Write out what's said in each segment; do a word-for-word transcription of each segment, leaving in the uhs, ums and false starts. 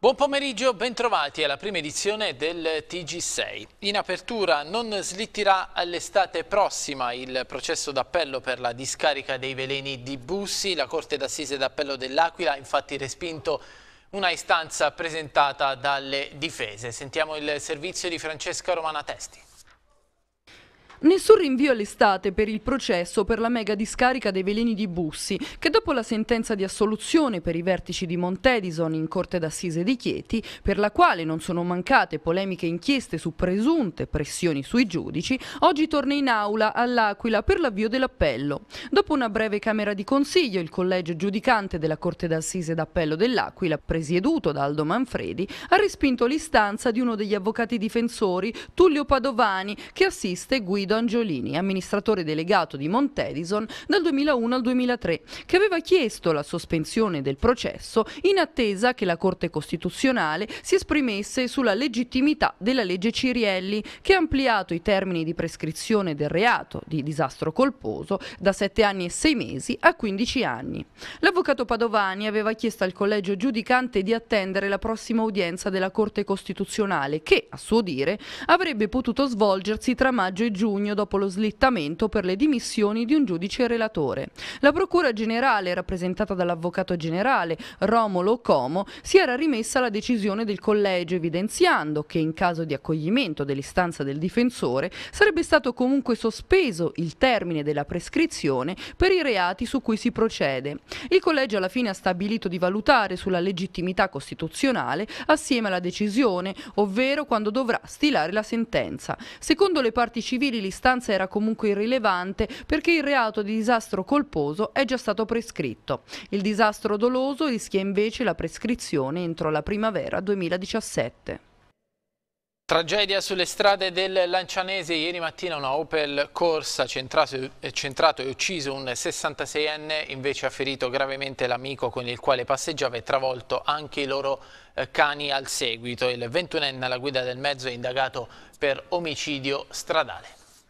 Buon pomeriggio, bentrovati alla prima edizione del T G sei. In apertura non slitterà all'estate prossima il processo d'appello per la discarica dei veleni di Bussi. La Corte d'Assise d'Appello dell'Aquila ha infatti respinto una istanza presentata dalle difese. Sentiamo il servizio di Francesca Romana Testi. Nessun rinvio all'estate per il processo per la mega discarica dei veleni di Bussi, che dopo la sentenza di assoluzione per i vertici di Montedison in Corte d'Assise di Chieti, per la quale non sono mancate polemiche inchieste su presunte pressioni sui giudici, oggi torna in aula all'Aquila per l'avvio dell'appello. Dopo una breve camera di consiglio, il collegio giudicante della Corte d'Assise d'Appello dell'Aquila, presieduto da Aldo Manfredi, ha respinto l'istanza di uno degli avvocati difensori, Tullio Padovani, che assiste Guido Angiolini, amministratore delegato di Montedison dal duemilauno al duemilatré, che aveva chiesto la sospensione del processo in attesa che la Corte Costituzionale si esprimesse sulla legittimità della legge Cirielli, che ha ampliato i termini di prescrizione del reato di disastro colposo da sette anni e sei mesi a quindici anni. L'avvocato Padovani aveva chiesto al collegio giudicante di attendere la prossima udienza della Corte Costituzionale che, a suo dire, avrebbe potuto svolgersi tra maggio e giugno dopo lo slittamento per le dimissioni di un giudice relatore. La Procura Generale, rappresentata dall'Avvocato Generale Romolo Como, si era rimessa alla decisione del collegio, evidenziando che in caso di accoglimento dell'istanza del difensore sarebbe stato comunque sospeso il termine della prescrizione per i reati su cui si procede. Il collegio alla fine ha stabilito di valutare sulla legittimità costituzionale assieme alla decisione, ovvero quando dovrà stilare la sentenza. Secondo le parti civili l'istanza era comunque irrilevante perché il reato di disastro colposo è già stato prescritto. Il disastro doloso rischia invece la prescrizione entro la primavera duemiladiciassette. Tragedia sulle strade del Lancianese. Ieri mattina una Opel Corsa centrato, centrato e ucciso un sessantaseienne, invece ha ferito gravemente l'amico con il quale passeggiava e travolto anche i loro eh, cani al seguito. Il ventunenne alla guida del mezzo è indagato per omicidio stradale.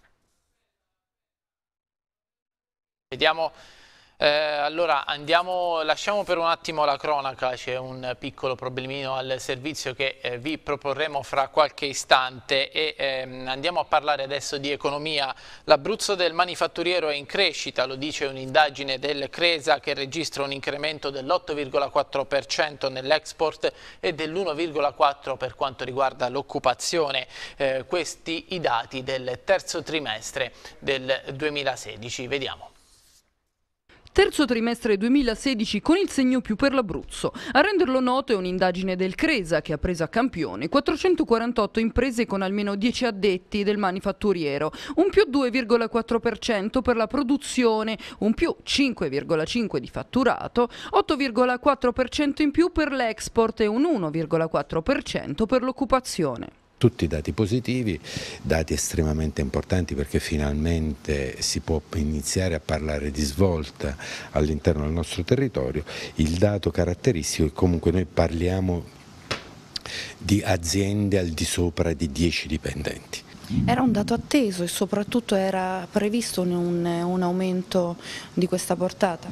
Vediamo, eh, allora andiamo, lasciamo per un attimo la cronaca, c'è un piccolo problemino al servizio che eh, vi proporremo fra qualche istante e ehm, andiamo a parlare adesso di economia. L'Abruzzo del manifatturiero è in crescita, lo dice un'indagine del Cresa che registra un incremento dell'otto virgola quattro per cento nell'export e dell'uno virgola quattro per cento per quanto riguarda l'occupazione. Eh, questi i dati del terzo trimestre del duemilasedici, vediamo. Terzo trimestre duemilasedici con il segno più per l'Abruzzo. A renderlo noto è un'indagine del Cresa che ha preso a campione quattrocentoquarantotto imprese con almeno dieci addetti del manifatturiero, un più due virgola quattro per cento per la produzione, un più cinque virgola cinque per cento di fatturato, otto virgola quattro per cento in più per l'export e un uno virgola quattro per cento per l'occupazione. Tutti dati positivi, dati estremamente importanti perché finalmente si può iniziare a parlare di svolta all'interno del nostro territorio. Il dato caratteristico è che comunque noi parliamo di aziende al di sopra di dieci dipendenti. Era un dato atteso e soprattutto era previsto un, un aumento di questa portata?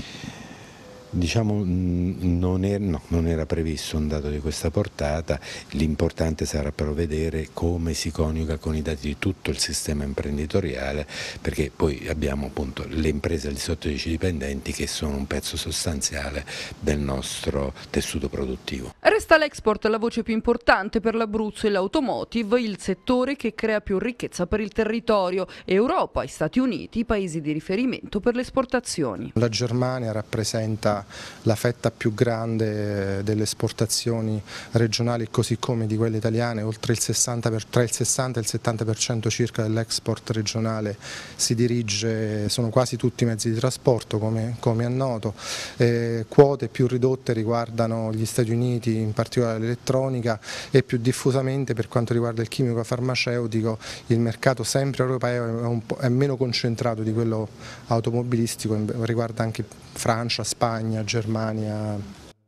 Diciamo non era, no, non era previsto un dato di questa portata, l'importante sarà però vedere come si coniuga con i dati di tutto il sistema imprenditoriale, perché poi abbiamo appunto le imprese al di sotto di dieci dipendenti che sono un pezzo sostanziale del nostro tessuto produttivo. Resta l'export la voce più importante per l'Abruzzo e l'automotive, il settore che crea più ricchezza per il territorio. Europa e Stati Uniti, i paesi di riferimento per le esportazioni. La Germania rappresenta la fetta più grande delle esportazioni regionali così come di quelle italiane, oltre il sessanta per, tra il sessanta e il settanta per cento circa dell'export regionale si dirige, sono quasi tutti mezzi di trasporto come, come è noto, eh, quote più ridotte riguardano gli Stati Uniti, in particolare l'elettronica, e più diffusamente per quanto riguarda il chimico farmaceutico il mercato sempre europeo è, un po', è meno concentrato di quello automobilistico, riguarda anche Francia, Spagna, Germania.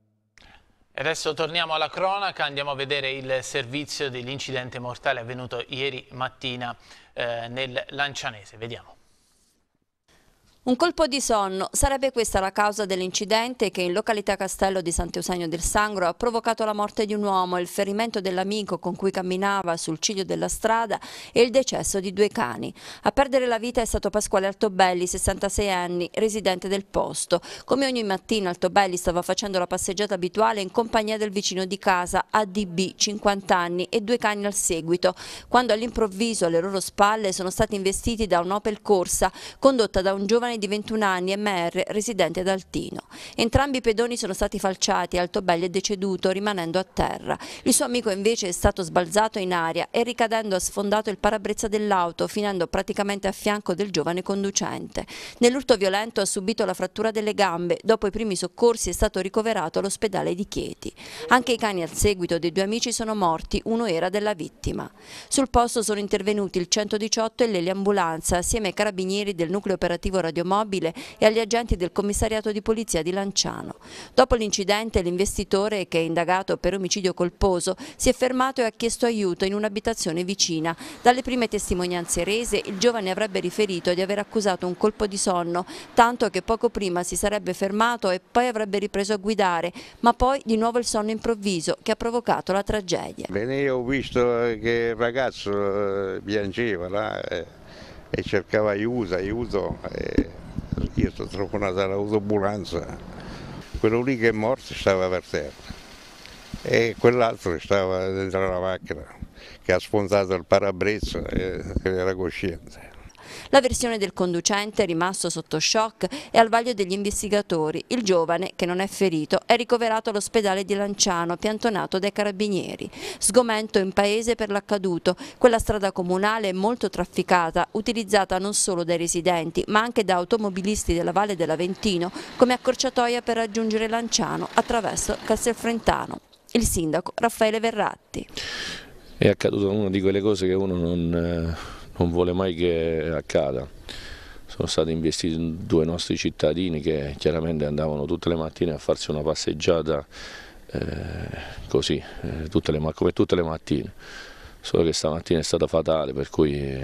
E adesso torniamo alla cronaca, andiamo a vedere il servizio dell'incidente mortale avvenuto ieri mattina eh, nel Lancianese. Vediamo. Un colpo di sonno, sarebbe questa la causa dell'incidente che in località Castello di Sant'Eusenio del Sangro ha provocato la morte di un uomo, il ferimento dell'amico con cui camminava sul ciglio della strada e il decesso di due cani. A perdere la vita è stato Pasquale Altobelli, sessantasei anni, residente del posto. Come ogni mattina Altobelli stava facendo la passeggiata abituale in compagnia del vicino di casa, A D B, cinquanta anni, e due cani al seguito, quando all'improvviso alle loro spalle sono stati investiti da un'Opel Corsa condotta da un giovane di ventuno anni, M R, residente ad Altino. Entrambi i pedoni sono stati falciati e Altobelli è deceduto rimanendo a terra. Il suo amico invece è stato sbalzato in aria e ricadendo ha sfondato il parabrezza dell'auto, finendo praticamente a fianco del giovane conducente. Nell'urto violento ha subito la frattura delle gambe, dopo i primi soccorsi è stato ricoverato all'ospedale di Chieti. Anche i cani al seguito dei due amici sono morti, uno era della vittima. Sul posto sono intervenuti il centodiciotto e l'eliambulanza assieme ai carabinieri del nucleo operativo radiomobile e agli agenti del commissariato di polizia di Lanciano. Dopo l'incidente l'investitore, che è indagato per omicidio colposo, si è fermato e ha chiesto aiuto in un'abitazione vicina. Dalle prime testimonianze rese il giovane avrebbe riferito di aver accusato un colpo di sonno, tanto che poco prima si sarebbe fermato e poi avrebbe ripreso a guidare, ma poi di nuovo il sonno improvviso che ha provocato la tragedia. Bene, io ho visto che il ragazzo piangeva là e cercava aiuto, aiuto e io sono telefonato all'autoambulanza. Quello lì che è morto stava per terra e quell'altro stava dentro la macchina che ha sfondato il parabrezza e era cosciente. La versione del conducente, rimasto sotto shock, è al vaglio degli investigatori. Il giovane, che non è ferito, è ricoverato all'ospedale di Lanciano, piantonato dai carabinieri. Sgomento in paese per l'accaduto. Quella strada comunale è molto trafficata, utilizzata non solo dai residenti, ma anche da automobilisti della Valle dell'Aventino come accorciatoia per raggiungere Lanciano attraverso Castelfrentano. Il sindaco Raffaele Verratti. È accaduta una di quelle cose che uno non... non vuole mai che accada. Sono stati investiti due nostri cittadini che chiaramente andavano tutte le mattine a farsi una passeggiata eh, così, eh, tutte le, come tutte le mattine, solo che stamattina è stata fatale, per cui è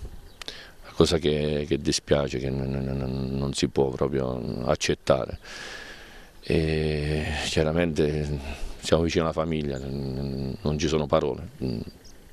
una cosa che, che dispiace, che non, non, non si può proprio accettare. E chiaramente siamo vicini alla famiglia, non ci sono parole.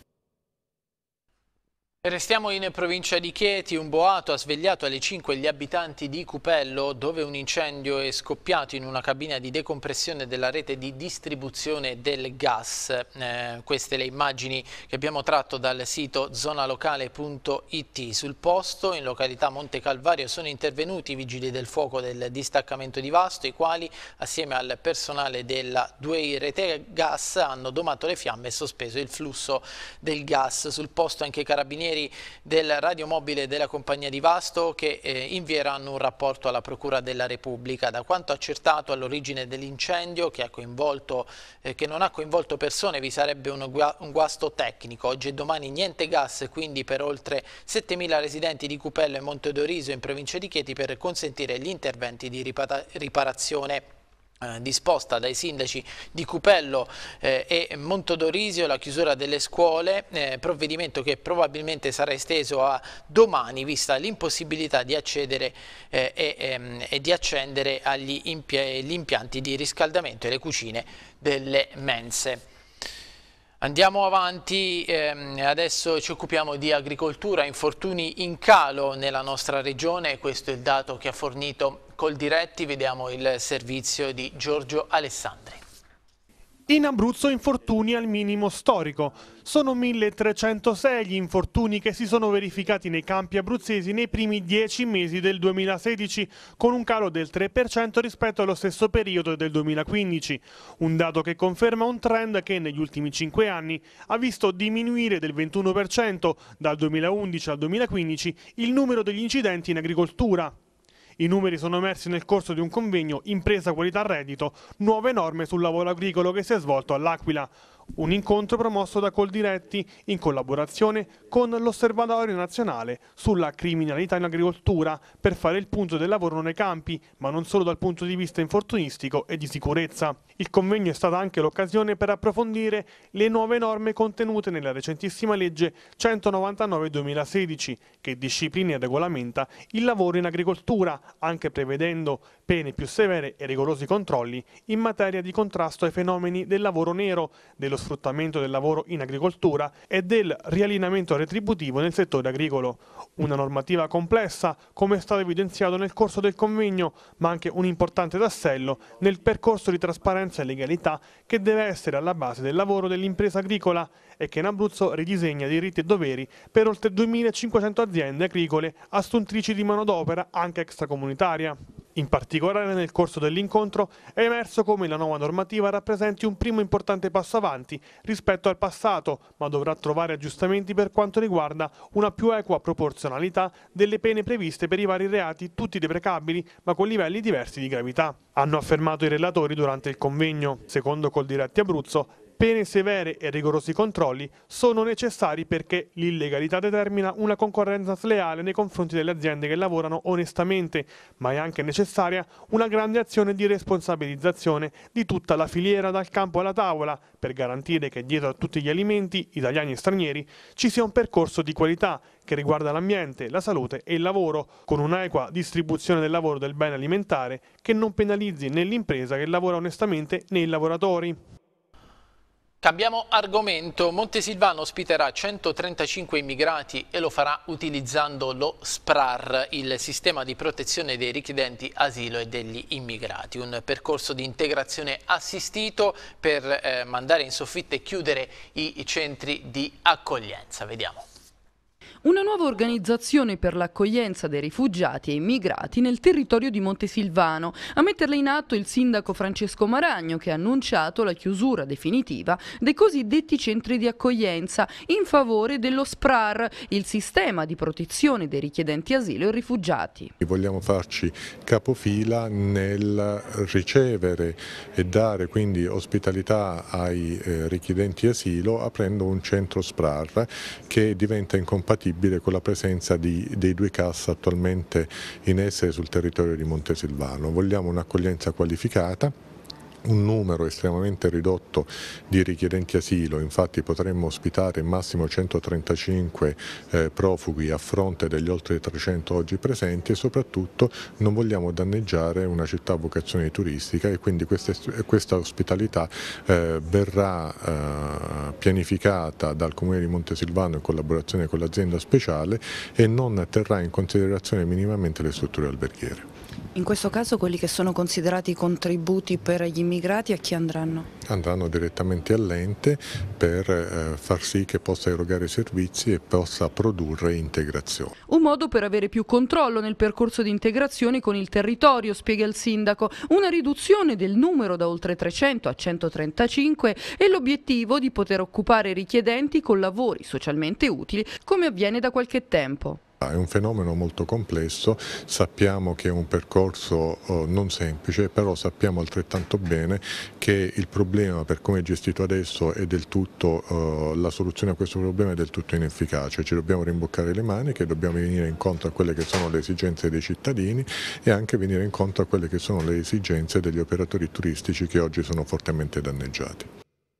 Restiamo in provincia di Chieti. Un boato ha svegliato alle cinque gli abitanti di Cupello, dove un incendio è scoppiato in una cabina di decompressione della rete di distribuzione del gas. Eh, queste le immagini che abbiamo tratto dal sito zonalocale punto it. Sul posto, in località Monte Calvario, sono intervenuti i vigili del fuoco del distaccamento di Vasto, i quali, assieme al personale della due i Rete Gas, hanno domato le fiamme e sospeso il flusso del gas. Sul posto anche i carabinieri del radiomobile della compagnia di Vasto, che eh, invieranno un rapporto alla Procura della Repubblica. Da quanto accertato, all'origine dell'incendio, che, eh, che non ha coinvolto persone, vi sarebbe un, gu un guasto tecnico. Oggi e domani niente gas, quindi, per oltre settemila residenti di Cupello e Montedoriso in provincia di Chieti, per consentire gli interventi di riparazione Eh, disposta dai sindaci di Cupello eh, e Montedorisio la chiusura delle scuole, eh, provvedimento che probabilmente sarà esteso a domani, vista l'impossibilità di accedere eh, e, ehm, e di accendere agli impi gli impianti di riscaldamento e le cucine delle mense. Andiamo avanti, ehm, adesso ci occupiamo di agricoltura. Infortuni in calo nella nostra regione, questo è il dato che ha fornito Coldiretti. Vediamo il servizio di Giorgio Alessandri. In Abruzzo infortuni al minimo storico. Sono milletrecentosei gli infortuni che si sono verificati nei campi abruzzesi nei primi dieci mesi del duemilasedici, con un calo del tre per cento rispetto allo stesso periodo del duemilaquindici. Un dato che conferma un trend che negli ultimi cinque anni ha visto diminuire del ventuno per cento dal duemilaundici al duemilaquindici il numero degli incidenti in agricoltura. I numeri sono emersi nel corso di un convegno Impresa Qualità Reddito, nuove norme sul lavoro agricolo, che si è svolto all'Aquila. Un incontro promosso da Coldiretti in collaborazione con l'Osservatorio Nazionale sulla criminalità in agricoltura per fare il punto del lavoro nei campi, ma non solo dal punto di vista infortunistico e di sicurezza. Il convegno è stata anche l'occasione per approfondire le nuove norme contenute nella recentissima legge centonovantanove duemilasedici che disciplina e regolamenta il lavoro in agricoltura, anche prevedendo pene più severe e rigorosi controlli in materia di contrasto ai fenomeni del lavoro nero, dello sfruttamento del lavoro in agricoltura e del riallineamento retributivo nel settore agricolo. Una normativa complessa, come è stato evidenziato nel corso del convegno, ma anche un importante tassello nel percorso di trasparenza e legalità che deve essere alla base del lavoro dell'impresa agricola e che in Abruzzo ridisegna diritti e doveri per oltre duemilacinquecento aziende agricole assuntrici di manodopera anche extracomunitaria. In particolare nel corso dell'incontro è emerso come la nuova normativa rappresenti un primo importante passo avanti rispetto al passato, ma dovrà trovare aggiustamenti per quanto riguarda una più equa proporzionalità delle pene previste per i vari reati, tutti deprecabili, ma con livelli diversi di gravità. Hanno affermato i relatori durante il convegno. Secondo Coldiretti Abruzzo, pene severe e rigorosi controlli sono necessari perché l'illegalità determina una concorrenza sleale nei confronti delle aziende che lavorano onestamente, ma è anche necessaria una grande azione di responsabilizzazione di tutta la filiera dal campo alla tavola per garantire che dietro a tutti gli alimenti, italiani e stranieri, ci sia un percorso di qualità che riguarda l'ambiente, la salute e il lavoro, con un'equa distribuzione del lavoro del bene alimentare che non penalizzi né l'impresa che lavora onestamente né i lavoratori. Cambiamo argomento. Montesilvano ospiterà centotrentacinque immigrati e lo farà utilizzando lo S P R A R, il sistema di protezione dei richiedenti asilo e degli immigrati. Un percorso di integrazione assistito per eh, mandare in soffitta e chiudere i centri di accoglienza. Vediamo. Una nuova organizzazione per l'accoglienza dei rifugiati e immigrati nel territorio di Montesilvano. A metterla in atto il sindaco Francesco Maragno, che ha annunciato la chiusura definitiva dei cosiddetti centri di accoglienza in favore dello S P R A R, il sistema di protezione dei richiedenti asilo e rifugiati. Vogliamo farci capofila nel ricevere e dare quindi ospitalità ai eh, richiedenti asilo aprendo un centro S P R A R che diventa incompatibile con la presenza di, dei due C A S attualmente in essere sul territorio di Montesilvano. Vogliamo un'accoglienza qualificata, un numero estremamente ridotto di richiedenti asilo, infatti potremmo ospitare massimo centotrentacinque eh, profughi a fronte degli oltre trecento oggi presenti e soprattutto non vogliamo danneggiare una città a vocazione turistica e quindi questa, questa ospitalità eh, verrà eh, pianificata dal Comune di Montesilvano in collaborazione con l'azienda speciale e non terrà in considerazione minimamente le strutture alberghiere. In questo caso quelli che sono considerati contributi per gli immigrati a chi andranno? Andranno direttamente all'ente per eh, far sì che possa erogare servizi e possa produrre integrazione. Un modo per avere più controllo nel percorso di integrazione con il territorio, spiega il sindaco. Una riduzione del numero da oltre trecento a centotrentacinque e l'obiettivo di poter occupare i richiedenti con lavori socialmente utili, come avviene da qualche tempo. È un fenomeno molto complesso, sappiamo che è un percorso eh, non semplice, però sappiamo altrettanto bene che il problema, per come è gestito adesso, è del tutto, eh, la soluzione a questo problema è del tutto inefficace. Ci dobbiamo rimboccare le maniche, dobbiamo venire incontro a quelle che sono le esigenze dei cittadini e anche venire incontro a quelle che sono le esigenze degli operatori turistici che oggi sono fortemente danneggiati.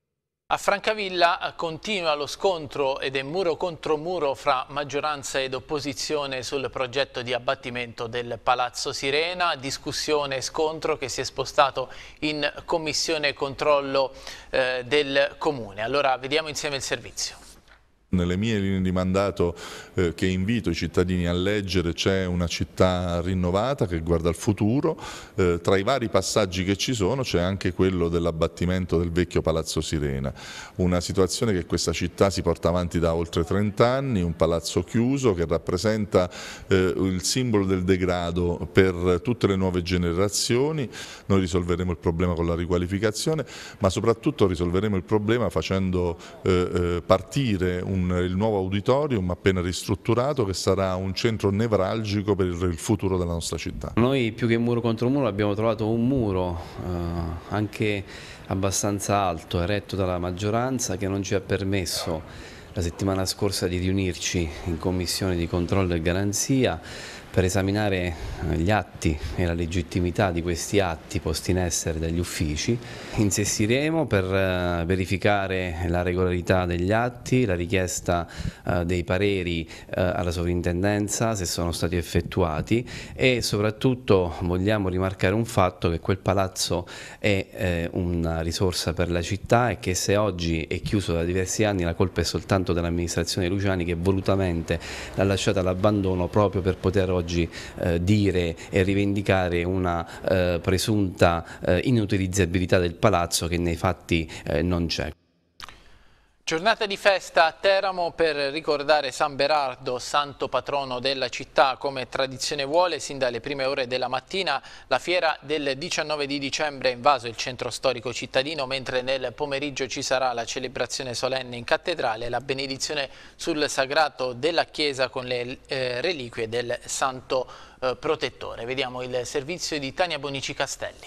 A Francavilla continua lo scontro ed è muro contro muro fra maggioranza ed opposizione sul progetto di abbattimento del Palazzo Sirena, discussione e scontro che si è spostato in commissione controllo eh, del Comune. Allora vediamo insieme il servizio. Nelle mie linee di mandato eh, che invito i cittadini a leggere c'è una città rinnovata che guarda al futuro, eh, tra i vari passaggi che ci sono c'è anche quello dell'abbattimento del vecchio Palazzo Sirena, una situazione che questa città si porta avanti da oltre trent'anni, un palazzo chiuso che rappresenta eh, il simbolo del degrado per tutte le nuove generazioni. Noi risolveremo il problema con la riqualificazione, ma soprattutto risolveremo il problema facendo eh, eh, partire un il nuovo auditorium appena ristrutturato che sarà un centro nevralgico per il futuro della nostra città. Noi più che muro contro muro abbiamo trovato un muro eh, anche abbastanza alto eretto dalla maggioranza che non ci ha permesso la settimana scorsa di riunirci in commissione di controllo e garanzia per esaminare gli atti e la legittimità di questi atti posti in essere dagli uffici. Insistiremo per verificare la regolarità degli atti, la richiesta dei pareri alla sovrintendenza se sono stati effettuati e soprattutto vogliamo rimarcare un fatto, che quel palazzo è una risorsa per la città e che se oggi è chiuso da diversi anni la colpa è soltanto dell'amministrazione Luciani, che volutamente l'ha lasciata all'abbandono proprio per poter oggi Oggi eh, dire e rivendicare una eh, presunta eh, inutilizzabilità del palazzo che nei fatti eh, non c'è. Giornata di festa a Teramo per ricordare San Berardo, santo patrono della città. Come tradizione vuole, sin dalle prime ore della mattina la fiera del diciannove di dicembre ha invaso il centro storico cittadino, mentre nel pomeriggio ci sarà la celebrazione solenne in cattedrale e la benedizione sul sagrato della chiesa con le eh, reliquie del santo eh, protettore. Vediamo il servizio di Tania Bonici Castelli.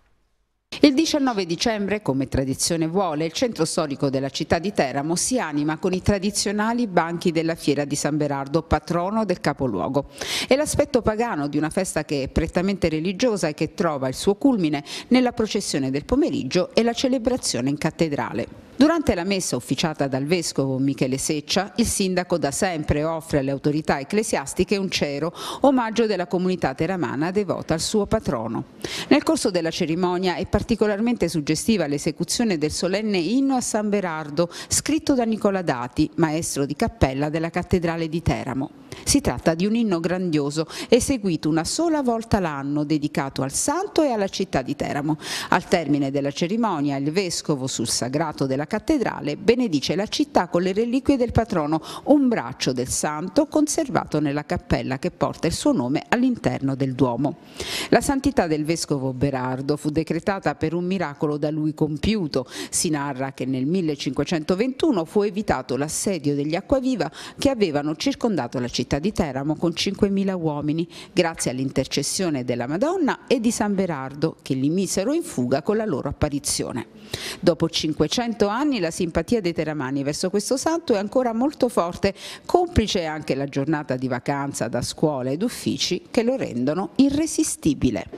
Il diciannove dicembre, come tradizione vuole, il centro storico della città di Teramo si anima con i tradizionali banchi della fiera di San Berardo, patrono del capoluogo. È l'aspetto pagano di una festa che è prettamente religiosa e che trova il suo culmine nella processione del pomeriggio e la celebrazione in cattedrale. Durante la messa ufficiata dal vescovo Michele Seccia, il sindaco da sempre offre alle autorità ecclesiastiche un cero, omaggio della comunità teramana devota al suo patrono. Nel corso della cerimonia è particolarmente suggestiva l'esecuzione del solenne inno a San Berardo, scritto da Nicola Dati, maestro di cappella della cattedrale di Teramo. Si tratta di un inno grandioso, eseguito una sola volta l'anno, dedicato al santo e alla città di Teramo. Al termine della cerimonia, il vescovo, sul sagrato della cattedrale, benedice la città con le reliquie del patrono, un braccio del santo conservato nella cappella che porta il suo nome all'interno del Duomo. La santità del vescovo Berardo fu decretata per un miracolo da lui compiuto. Si narra che nel millecinquecentoventuno fu evitato l'assedio degli Acquaviva che avevano circondato la città di Teramo con cinquemila uomini, grazie all'intercessione della Madonna e di San Berardo, che li misero in fuga con la loro apparizione. Dopo cinquecento anni la simpatia dei teramani verso questo santo è ancora molto forte, complice anche la giornata di vacanza da scuola ed uffici che lo rendono irresistibile.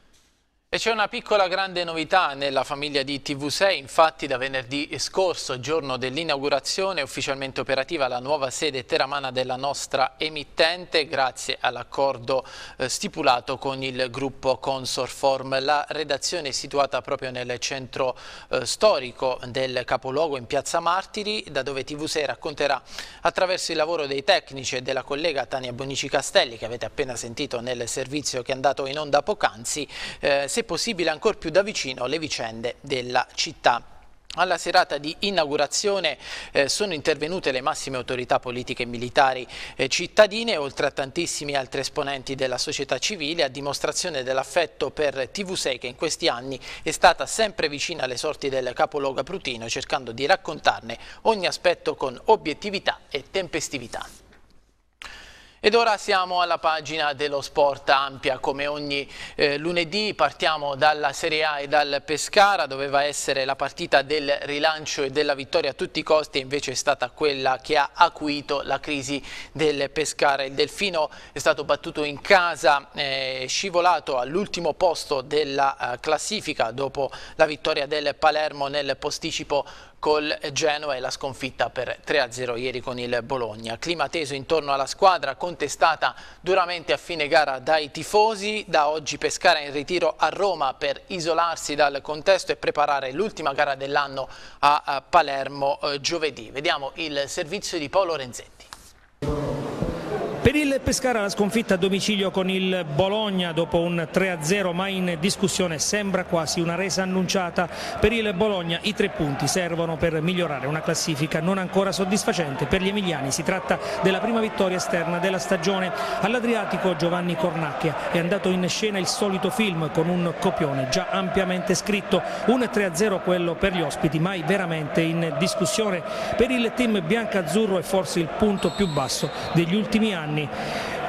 E c'è una piccola grande novità nella famiglia di T V sei, infatti da venerdì scorso, giorno dell'inaugurazione, è ufficialmente operativa la nuova sede teramana della nostra emittente grazie all'accordo eh, stipulato con il gruppo Consorform. La redazione è situata proprio nel centro eh, storico del capoluogo in Piazza Martiri, da dove T V sei racconterà attraverso il lavoro dei tecnici e della collega Tania Bonici Castelli, che avete appena sentito nel servizio che è andato in onda poc'anzi, eh, se possibile ancor più da vicino le vicende della città. Alla serata di inaugurazione eh, sono intervenute le massime autorità politiche e militari eh, cittadine, oltre a tantissimi altri esponenti della società civile, a dimostrazione dell'affetto per T V sei che in questi anni è stata sempre vicina alle sorti del capoluogo abrutino, cercando di raccontarne ogni aspetto con obiettività e tempestività. Ed ora siamo alla pagina dello sport ampia, come ogni eh, lunedì partiamo dalla Serie A e dal Pescara. Doveva essere la partita del rilancio e della vittoria a tutti i costi, e invece è stata quella che ha acuito la crisi del Pescara. Il Delfino è stato battuto in casa, eh, scivolato all'ultimo posto della eh, classifica dopo la vittoria del Palermo nel posticipo col Genoa e la sconfitta per tre a zero ieri con il Bologna. Clima teso intorno alla squadra, contestata duramente a fine gara dai tifosi. Da oggi Pescara è in ritiro a Roma per isolarsi dal contesto e preparare l'ultima gara dell'anno a, a Palermo eh, giovedì. Vediamo il servizio di Paolo Renzetti. Per il Pescara la sconfitta a domicilio con il Bologna dopo un tre a zero mai in discussione, sembra quasi una resa annunciata. Per il Bologna i tre punti servono per migliorare una classifica non ancora soddisfacente per gli emiliani. Si tratta della prima vittoria esterna della stagione. All'Adriatico Giovanni Cornacchia è andato in scena il solito film con un copione già ampiamente scritto, un tre a zero quello per gli ospiti, mai veramente in discussione. Per il team biancazzurro è forse il punto più basso degli ultimi anni.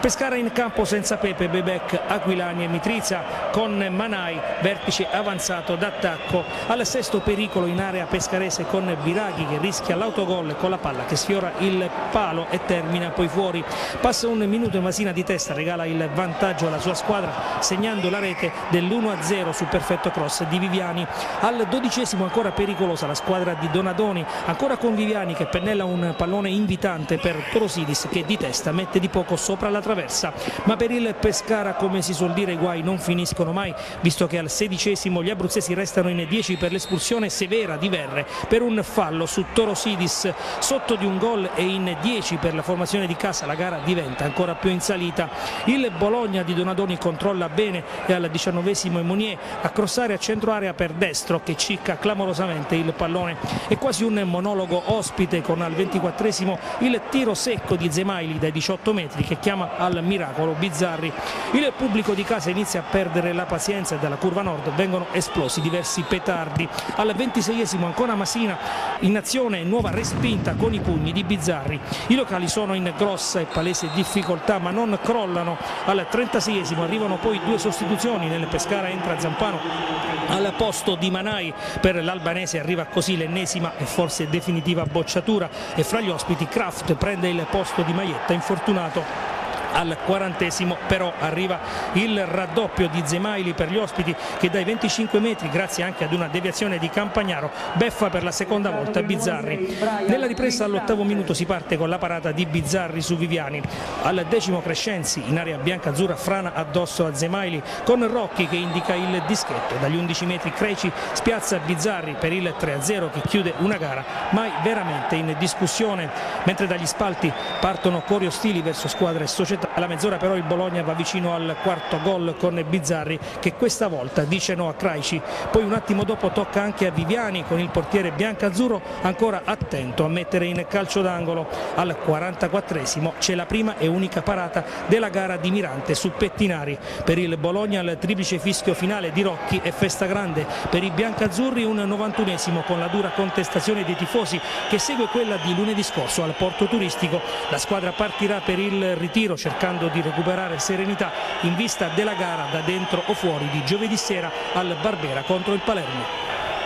Pescara in campo senza Pepe, Bebek, Aquilani e Mitriza, con Manai, vertice avanzato d'attacco. Al sesto pericolo in area pescarese con Biraghi che rischia l'autogol con la palla che sfiora il palo e termina poi fuori. Passa un minuto e Masina di testa regala il vantaggio alla sua squadra segnando la rete dell'uno a zero sul perfetto cross di Viviani. Al dodicesimo ancora pericolosa la squadra di Donadoni, ancora con Viviani che pennella un pallone invitante per Torosidis che di testa mette di poco sopra la traversa. Ma per il Pescara, come si suol dire, i guai non finiscono mai, visto che al sedicesimo gli abruzzesi restano in dieci per l'espulsione severa di Verre per un fallo su Torosidis. Sotto di un gol e in dieci per la formazione di casa la gara diventa ancora più in salita. Il Bologna di Donadoni controlla bene e al diciannovesimo è Mounier a crossare a centro area per Destro che cicca clamorosamente il pallone. È quasi un monologo ospite con al ventiquattresimo il tiro secco di Zemaili dai diciotto metri che chiama al miracolo Bizzarri. Il pubblico di casa inizia a perdere la pazienza e dalla curva nord vengono esplosi diversi petardi. Al ventiseiesimo ancora Masina in azione, nuova respinta con i pugni di Bizzarri. I locali sono in grossa e palese difficoltà ma non crollano. Al trentaseiesimo arrivano poi due sostituzioni, nel Pescara entra Zampano al posto di Manai, per l'albanese arriva così l'ennesima e forse definitiva bocciatura e fra gli ospiti Kraft prende il posto di Maietta infortunato. Al quarantesimo però arriva il raddoppio di Zemaili per gli ospiti che dai venticinque metri, grazie anche ad una deviazione di Campagnaro, beffa per la seconda volta Bizzarri. Nella ripresa all'ottavo minuto si parte con la parata di Bizzarri su Viviani. Al decimo Crescenzi in area bianca-azzurra frana addosso a Zemaili con Rocchi che indica il dischetto. Dagli undici metri Creci spiazza Bizzarri per il tre a zero che chiude una gara mai veramente in discussione, mentre dagli spalti partono cori ostili verso squadre e società. Alla mezz'ora però il Bologna va vicino al quarto gol con Bizzarri che questa volta dice no a Craici. Poi un attimo dopo tocca anche a Viviani con il portiere biancazzurro ancora attento a mettere in calcio d'angolo. Al quarantaquattresimo c'è la prima e unica parata della gara di Mirante su Pettinari. Per il Bologna il triplice fischio finale di Rocchi e festa grande. Per i biancazzurri un novantunesimo con la dura contestazione dei tifosi che segue quella di lunedì scorso al Porto Turistico. La squadra partirà per il ritiro cercando di recuperare serenità in vista della gara da dentro o fuori di giovedì sera al Barbera contro il Palermo.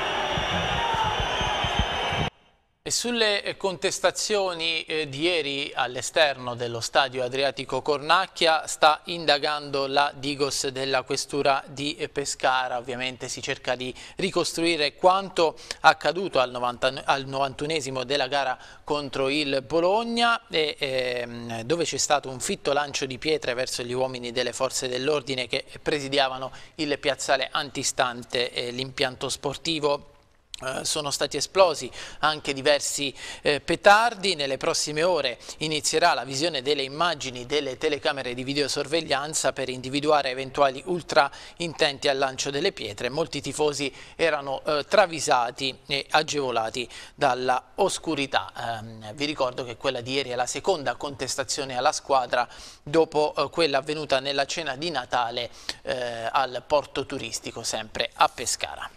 E sulle contestazioni eh, di ieri all'esterno dello stadio Adriatico Cornacchia sta indagando la Digos della questura di Pescara. Ovviamente si cerca di ricostruire quanto accaduto al, al novantunesimo della gara contro il Bologna e, ehm, dove c'è stato un fitto lancio di pietre verso gli uomini delle forze dell'ordine che presidiavano il piazzale antistante eh, l'impianto sportivo. Uh, sono stati esplosi anche diversi eh, petardi. Nelle prossime ore inizierà la visione delle immagini delle telecamere di videosorveglianza per individuare eventuali ultra intenti al lancio delle pietre. Molti tifosi erano eh, travisati e agevolati dalla oscurità. Um, vi ricordo che quella di ieri è la seconda contestazione alla squadra dopo eh, quella avvenuta nella cena di Natale eh, al Porto Turistico, sempre a Pescara.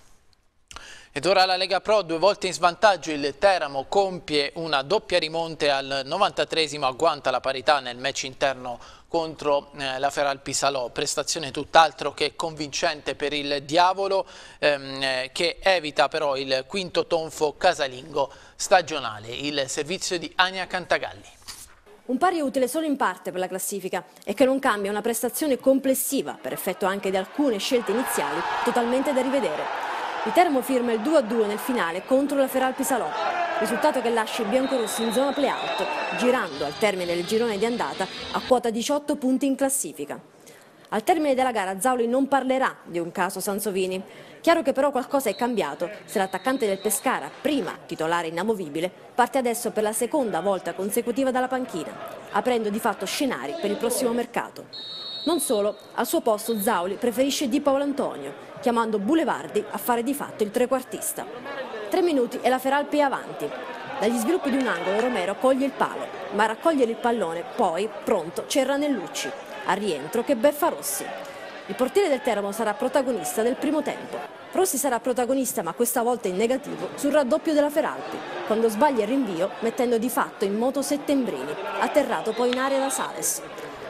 Ed ora la Lega Pro, due volte in svantaggio, il Teramo compie una doppia rimonte al novantatreesimo, agguanta la parità nel match interno contro eh, la Feralpi Salò, prestazione tutt'altro che convincente per il Diavolo ehm, che evita però il quinto tonfo casalingo stagionale, il servizio di Ania Cantagalli. Un pari utile solo in parte per la classifica e che non cambia una prestazione complessiva per effetto anche di alcune scelte iniziali totalmente da rivedere. Il Teramo firma il due a due nel finale contro la Feralpi Salò, risultato che lascia i biancorossi in zona play-out, girando al termine del girone di andata a quota diciotto punti in classifica. Al termine della gara Zauli non parlerà di un caso Sansovini. Chiaro che però qualcosa è cambiato se l'attaccante del Pescara, prima titolare inamovibile, parte adesso per la seconda volta consecutiva dalla panchina, aprendo di fatto scenari per il prossimo mercato. Non solo, al suo posto Zauli preferisce Di Paolo Antonio, chiamando Bulevardi a fare di fatto il trequartista. Tre minuti e la Feralpi è avanti. Dagli sviluppi di un angolo Romero coglie il palo, ma a raccogliere il pallone poi, pronto, c'è Ranellucci, a rientro che beffa Rossi. Il portiere del Teramo sarà protagonista del primo tempo. Rossi sarà protagonista, ma questa volta in negativo, sul raddoppio della Feralpi, quando sbaglia il rinvio mettendo di fatto in moto Settembrini, atterrato poi in area da Sales.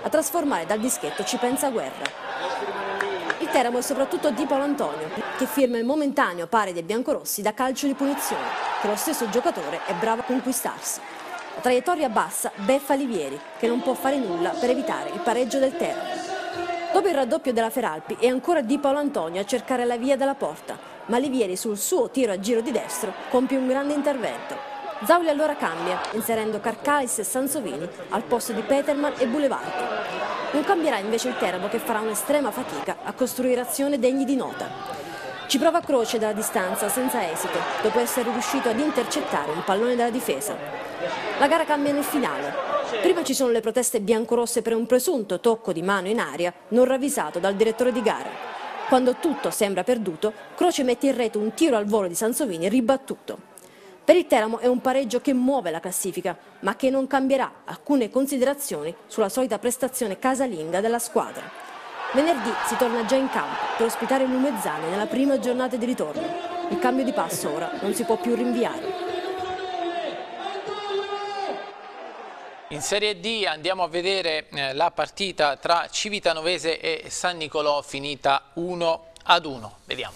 a trasformare dal dischetto Ci pensa Guerra. Il Teramo è soprattutto Di Paulantonio, che firma il momentaneo pari dei biancorossi da calcio di punizione, che lo stesso giocatore è bravo a conquistarsi. La traiettoria bassa beffa Livieri, che non può fare nulla per evitare il pareggio del Teramo. Dopo il raddoppio della Feralpi è ancora Di Paulantonio a cercare la via dalla porta, ma Livieri sul suo tiro a giro di destro compie un grande intervento. Zauli allora cambia, inserendo Carcais e Sansovini al posto di Peterman e Boulevardi. Non cambierà invece il Teramo, che farà un'estrema fatica a costruire azioni degni di nota. Ci prova Croce dalla distanza senza esito, dopo essere riuscito ad intercettare un pallone dalla difesa. La gara cambia nel finale. Prima ci sono le proteste biancorosse per un presunto tocco di mano in aria non ravvisato dal direttore di gara. Quando tutto sembra perduto, Croce mette in rete un tiro al volo di Sansovini ribattuto. Per il Teramo è un pareggio che muove la classifica, ma che non cambierà alcune considerazioni sulla solita prestazione casalinga della squadra. Venerdì si torna già in campo per ospitare l'Umezzane nella prima giornata di ritorno. Il cambio di passo ora non si può più rinviare. In Serie D andiamo a vedere eh, la partita tra Civitanovese e San Nicolò, finita uno ad uno. Vediamo.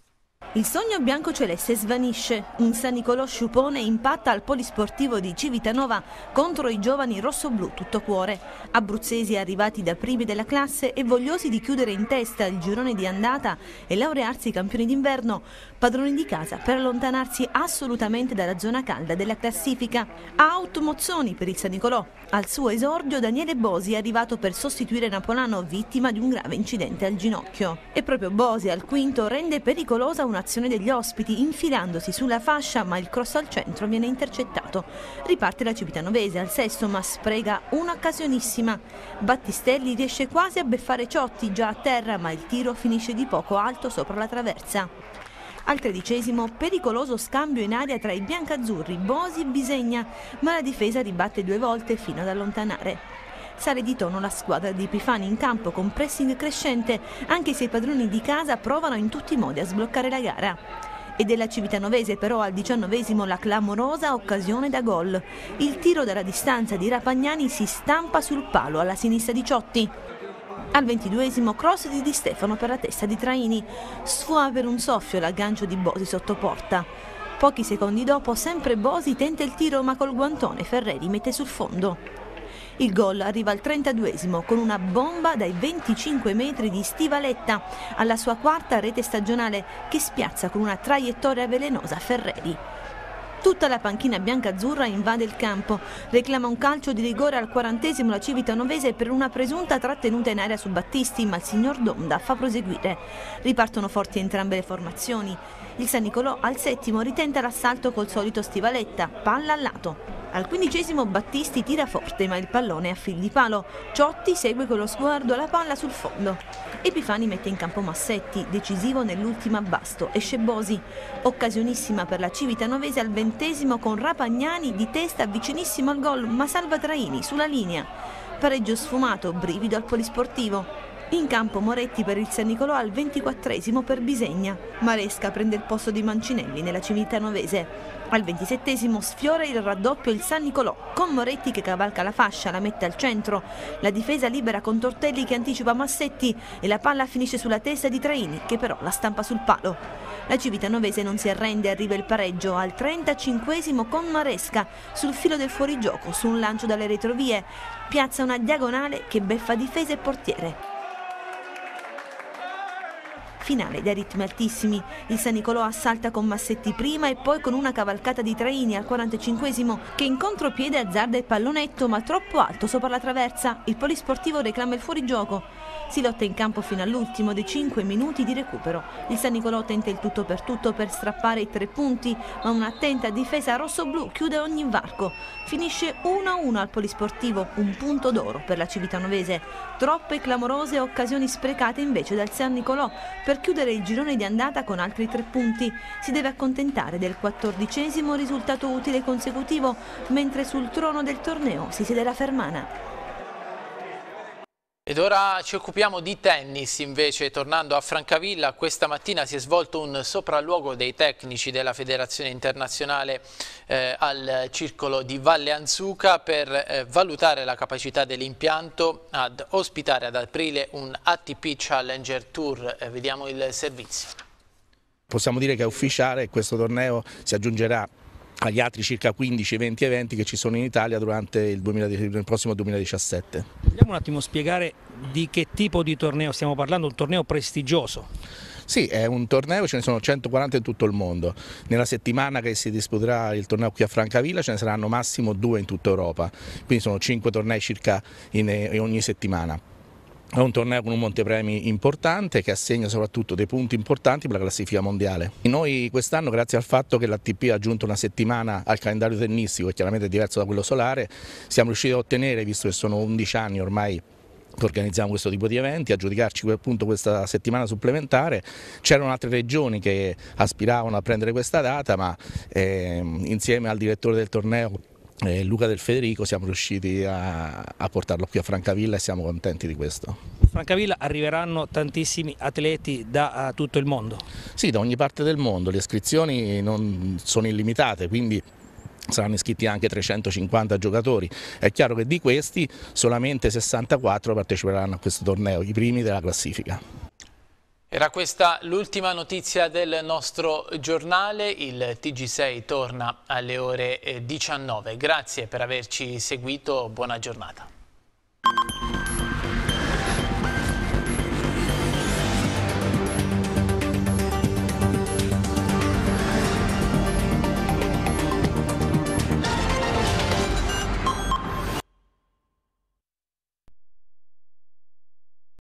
Il sogno biancoceleste svanisce. Un San Nicolò sciupone impatta al polisportivo di Civitanova contro i giovani rossoblù tutto cuore. Abruzzesi arrivati da primi della classe e vogliosi di chiudere in testa il girone di andata e laurearsi campioni d'inverno, padroni di casa per allontanarsi assolutamente dalla zona calda della classifica. Out Mozzoni per il San Nicolò. Al suo esordio Daniele Bosi è arrivato per sostituire Napolano, vittima di un grave incidente al ginocchio. E proprio Bosi al quinto rende pericolosa una azione degli ospiti infilandosi sulla fascia, ma il cross al centro viene intercettato. Riparte la Civitanovese al sesto, ma sprega un'occasionissima. Battistelli riesce quasi a beffare Ciotti già a terra, ma il tiro finisce di poco alto sopra la traversa. Al tredicesimo, pericoloso scambio in aria tra i biancazzurri, Bosi e Bisegna, ma la difesa ribatte due volte fino ad allontanare. Sale di tono la squadra di Epifani in campo con pressing crescente, anche se i padroni di casa provano in tutti i modi a sbloccare la gara. E della Civitanovese però al diciannovesimo la clamorosa occasione da gol. Il tiro dalla distanza di Rapagnani si stampa sul palo alla sinistra di Ciotti. Al ventiduesimo cross di Di Stefano per la testa di Traini. Sfuma per un soffio l'aggancio di Bosi sotto porta. Pochi secondi dopo sempre Bosi tenta il tiro, ma col guantone Ferreri mette sul fondo. Il gol arriva al trentaduesimo con una bomba dai venticinque metri di Stivaletta alla sua quarta rete stagionale, che spiazza con una traiettoria velenosa Ferreri. Tutta la panchina biancazzurra invade il campo, reclama un calcio di rigore al quarantesimo la Civitanovese per una presunta trattenuta in area su Battisti, ma il signor Donda fa proseguire. Ripartono forti entrambe le formazioni. Il San Nicolò al settimo ritenta l'assalto col solito Stivaletta, palla al lato. Al quindicesimo Battisti tira forte, ma il pallone è a fil di palo. Ciotti segue con lo sguardo la palla sul fondo. Epifani mette in campo Massetti, decisivo nell'ultimo abbasto. Esce Bosi. Occasionissima per la Civitanovese al ventesimo con Rapagnani di testa vicinissimo al gol, ma salva Traini sulla linea. Pareggio sfumato, brivido al polisportivo. In campo Moretti per il San Nicolò al ventiquattresimo per Bisegna. Maresca prende il posto di Mancinelli nella Civitanovese. Al ventisettesimo sfiora il raddoppio il San Nicolò, con Moretti che cavalca la fascia, la mette al centro. La difesa libera con Tortelli che anticipa Massetti e la palla finisce sulla testa di Traini, che però la stampa sul palo. La Civitanovese non si arrende, arriva il pareggio al trentacinquesimo con Maresca sul filo del fuorigioco su un lancio dalle retrovie. Piazza una diagonale che beffa difesa e portiere. Finale dai ritmi altissimi. Il San Nicolò assalta con Massetti prima e poi con una cavalcata di Traini al quarantacinquesimo che in contropiede azzarda il pallonetto, ma troppo alto sopra la traversa. Il polisportivo reclama il fuorigioco. Si lotta in campo fino all'ultimo dei cinque minuti di recupero. Il San Nicolò tenta il tutto per tutto per strappare i tre punti, ma un'attenta difesa rossoblù chiude ogni varco. Finisce uno a uno al polisportivo, un punto d'oro per la Civitanovese. Troppe clamorose occasioni sprecate invece dal San Nicolò per chiudere il girone di andata con altri tre punti. Si deve accontentare del quattordicesimo risultato utile consecutivo, mentre sul trono del torneo si siede la Fermana. Ed ora ci occupiamo di tennis invece, tornando a Francavilla. Questa mattina si è svolto un sopralluogo dei tecnici della Federazione Internazionale eh, al circolo di Valle Anzuca per eh, valutare la capacità dell'impianto ad ospitare ad aprile un A T P Challenger Tour. Eh, vediamo il servizio. Possiamo dire che è ufficiale, questo torneo si aggiungerà agli altri circa quindici venti eventi che ci sono in Italia durante il, duemiladiciassette, il prossimo duemiladiciassette. Vogliamo un attimo spiegare di che tipo di torneo stiamo parlando, un torneo prestigioso? Sì, è un torneo, ce ne sono centoquaranta in tutto il mondo. Nella settimana che si disputerà il torneo qui a Francavilla ce ne saranno massimo due in tutta Europa, quindi sono cinque tornei circa in, in ogni settimana. È un torneo con un montepremi importante che assegna soprattutto dei punti importanti per la classifica mondiale. Noi quest'anno, grazie al fatto che l'A T P ha aggiunto una settimana al calendario tennistico, che chiaramente è diverso da quello solare, siamo riusciti a ottenere, visto che sono undici anni ormai che organizziamo questo tipo di eventi, a giudicarci appunto questa settimana supplementare. C'erano altre regioni che aspiravano a prendere questa data, ma eh, insieme al direttore del torneo, Eh, Luca Del Federico, siamo riusciti a, a portarlo qui a Francavilla e siamo contenti di questo. A Francavilla arriveranno tantissimi atleti da uh, tutto il mondo? Sì, da ogni parte del mondo, le iscrizioni non sono illimitate, quindi saranno iscritti anche trecentocinquanta giocatori. È chiaro che di questi solamente sessantaquattro parteciperanno a questo torneo, i primi della classifica. Era questa l'ultima notizia del nostro giornale, il T G sei torna alle ore diciannove. Grazie per averci seguito, buona giornata.